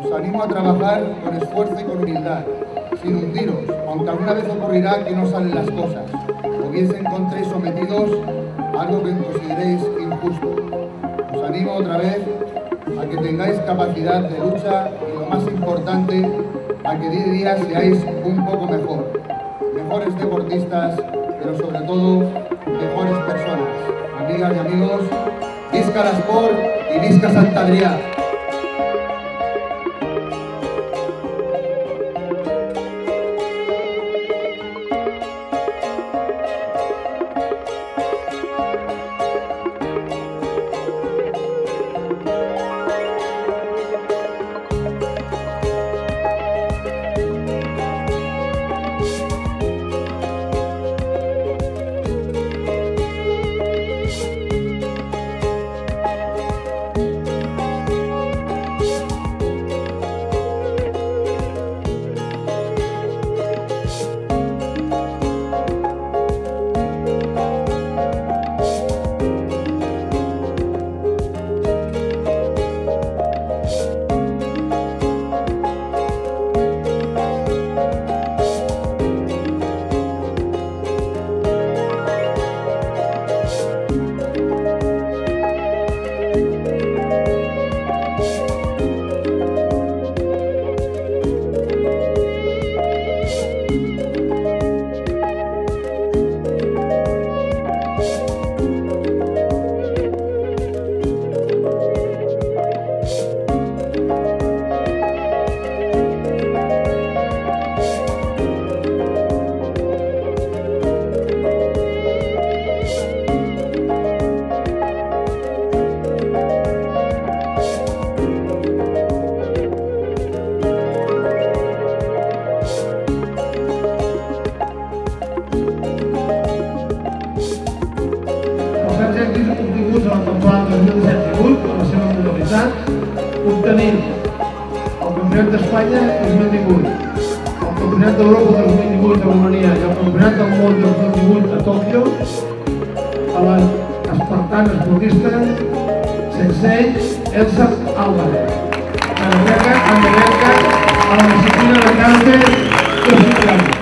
Os animo a trabajar con esfuerzo y con humildad, sin hundiros, aunque alguna vez ocurrirá que no salen las cosas, o bien se encontréis sometidos a algo que consideréis injusto. Os animo otra vez a que tengáis capacidad de lucha y, lo más importante, a que día a día seáis un poco mejores deportistas, pero sobre todo mejores personas. Amigas y amigos, visca l'esport i visca Sant Adrià! obtinguts a la temporada 2017-18 en la seva modalitat, obtenint el Campionat d'Espanya 2018, el Campionat d'Europa 2018 a Romania i el Campionat del Món 2018 a Tòquio, a l'espartana esportista Sensei Elsa Álvarez, a la disciplina de cante 2 anys.